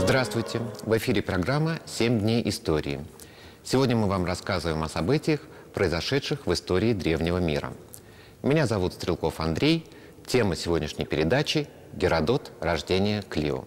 Здравствуйте! В эфире программа «7 дней истории». Сегодня мы вам рассказываем о событиях, произошедших в истории древнего мира. Меня зовут Стрелков Андрей. Тема сегодняшней передачи – Геродот, рождение Клио.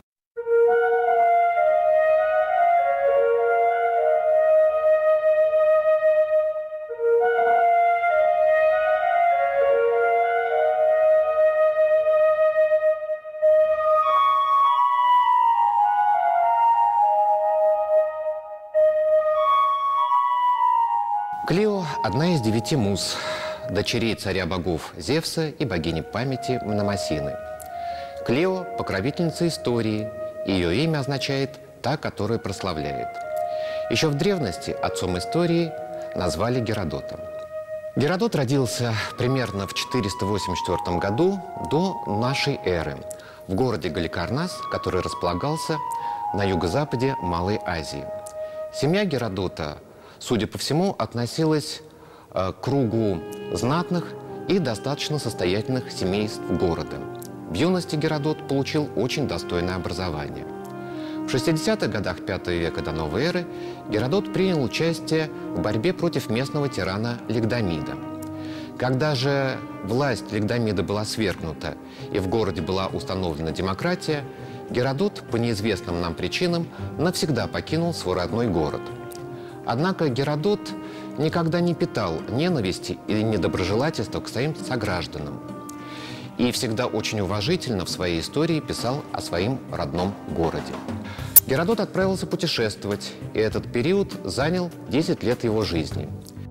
Клио – одна из 9 муз, дочерей царя богов Зевса и богини памяти Мнемосины. Клио – покровительница истории, и ее имя означает «та, которая прославляет». Еще в древности отцом истории назвали Геродота. Геродот родился примерно в 484 году до нашей эры в городе Галикарнас, который располагался на юго-западе Малой Азии. Семья Геродота, судя по всему, относилась к кругу знатных и достаточно состоятельных семейств города. В юности Геродот получил очень достойное образование. В 60-х годах V века до новой эры Геродот принял участие в борьбе против местного тирана Лигдамида. Когда же власть Лигдамида была свергнута и в городе была установлена демократия, Геродот по неизвестным нам причинам навсегда покинул свой родной город. Однако Геродот никогда не питал ненависти или недоброжелательства к своим согражданам и всегда очень уважительно в своей истории писал о своем родном городе. Геродот отправился путешествовать, и этот период занял 10 лет его жизни.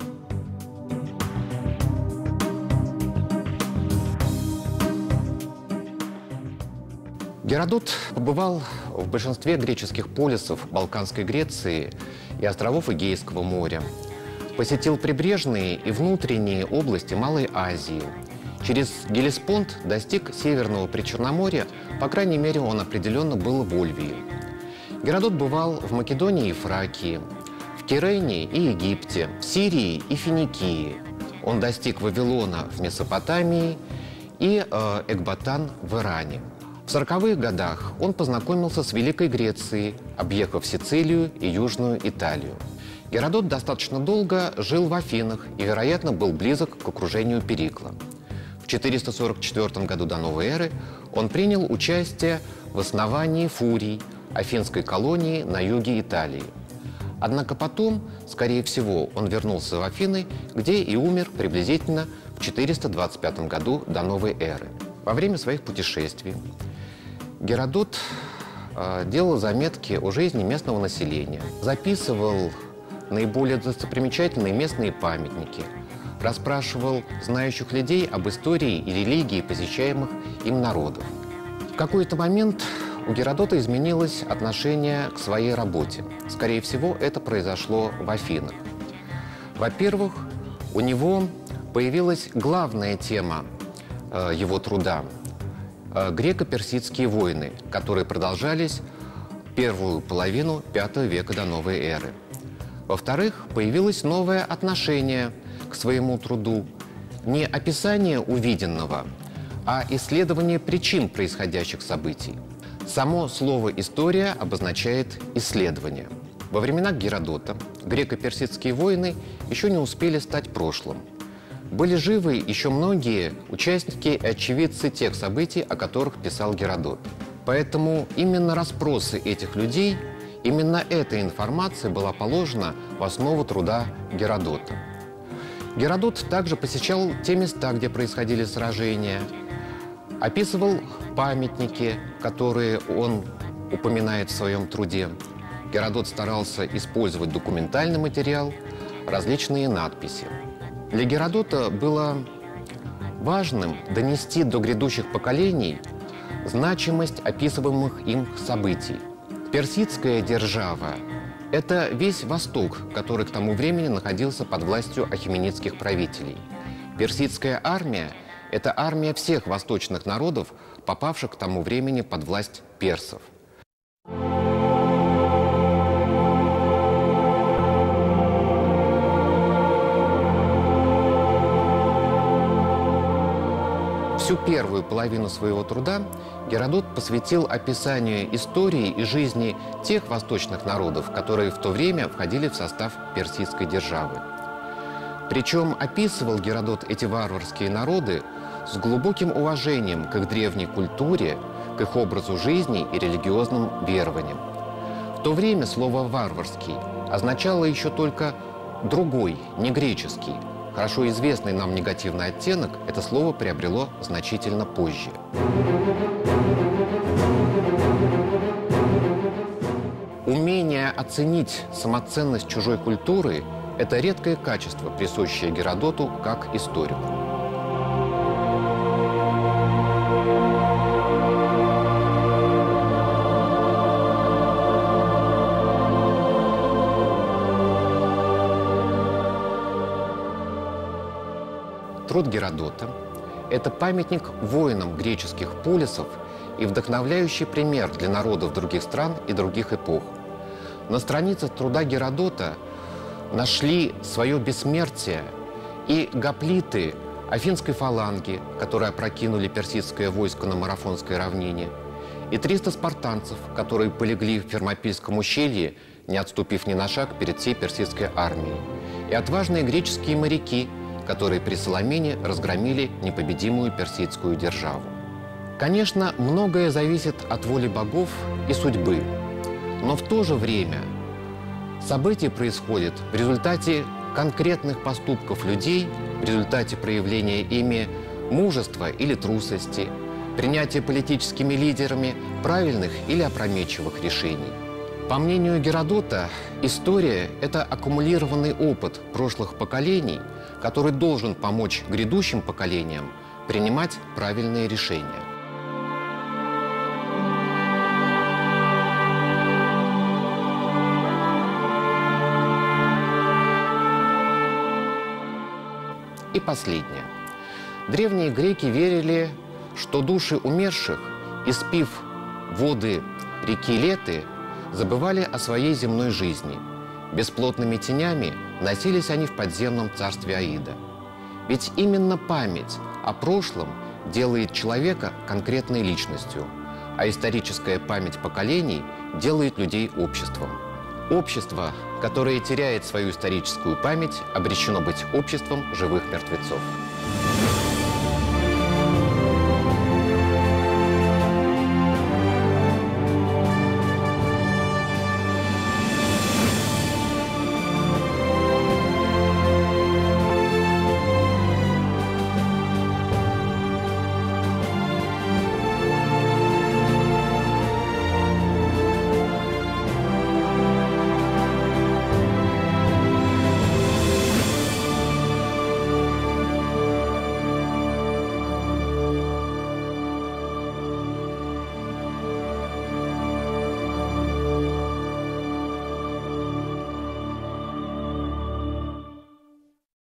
Геродот побывал в большинстве греческих полисов Балканской Греции и островов Эгейского моря. Посетил прибрежные и внутренние области Малой Азии. Через Геллеспонд достиг Северного Причерноморья, по крайней мере, он определенно был в Ольвии. Геродот бывал в Македонии и Фракии, в Кирene и Египте, в Сирии и Финикии. Он достиг Вавилона в Месопотамии и Экбатан в Иране. В 40-х годах он познакомился с Великой Грецией, объехав Сицилию и Южную Италию. Геродот достаточно долго жил в Афинах и, вероятно, был близок к окружению Перикла. В 444 году до новой эры он принял участие в основании Фурий, афинской колонии на юге Италии. Однако потом, скорее всего, он вернулся в Афины, где и умер приблизительно в 425 году до новой эры. Во время своих путешествий Геродот делал заметки о жизни местного населения, записывал наиболее достопримечательные местные памятники, расспрашивал знающих людей об истории и религии посещаемых им народов. В какой-то момент у Геродота изменилось отношение к своей работе. Скорее всего, это произошло в Афинах. Во-первых, у него появилась главная тема его труда – греко-персидские войны, которые продолжались первую половину V века до новой эры. Во-вторых, появилось новое отношение к своему труду. Не описание увиденного, а исследование причин происходящих событий. Само слово «история» обозначает «исследование». Во времена Геродота греко-персидские войны еще не успели стать прошлым. Были живы еще многие участники и очевидцы тех событий, о которых писал Геродот. Поэтому именно расспросы этих людей, именно эта информация была положена в основу труда Геродота. Геродот также посещал те места, где происходили сражения, описывал памятники, которые он упоминает в своем труде. Геродот старался использовать документальный материал, различные надписи. Для Геродота было важным донести до грядущих поколений значимость описываемых им событий. Персидская держава – это весь Восток, который к тому времени находился под властью ахеменидских правителей. Персидская армия – это армия всех восточных народов, попавших к тому времени под власть персов. Всю первую половину своего труда Геродот посвятил описанию истории и жизни тех восточных народов, которые в то время входили в состав персидской державы. Причем описывал Геродот эти варварские народы с глубоким уважением к их древней культуре, к их образу жизни и религиозным верованиям. В то время слово «варварский» означало еще только «другой», не греческий. Хорошо известный нам негативный оттенок это слово приобрело значительно позже. Умение оценить самоценность чужой культуры – это редкое качество, присущее Геродоту как историку. Труд Геродота – это памятник воинам греческих полисов и вдохновляющий пример для народов других стран и других эпох. На страницах труда Геродота нашли свое бессмертие и гоплиты афинской фаланги, которые опрокинули персидское войско на Марафонской равнине, и 300 спартанцев, которые полегли в Фермопильском ущелье, не отступив ни на шаг перед всей персидской армией, и отважные греческие моряки, которые при Саламине разгромили непобедимую персидскую державу. Конечно, многое зависит от воли богов и судьбы, но в то же время события происходят в результате конкретных поступков людей, в результате проявления ими мужества или трусости, принятия политическими лидерами правильных или опрометчивых решений. По мнению Геродота, история – это аккумулированный опыт прошлых поколений, который должен помочь грядущим поколениям принимать правильные решения. И последнее. Древние греки верили, что души умерших, испив воды реки Леты, забывали о своей земной жизни. Бесплотными тенями носились они в подземном царстве Аида. Ведь именно память о прошлом делает человека конкретной личностью, а историческая память поколений делает людей обществом. Общество, которое теряет свою историческую память, обречено быть обществом живых мертвецов.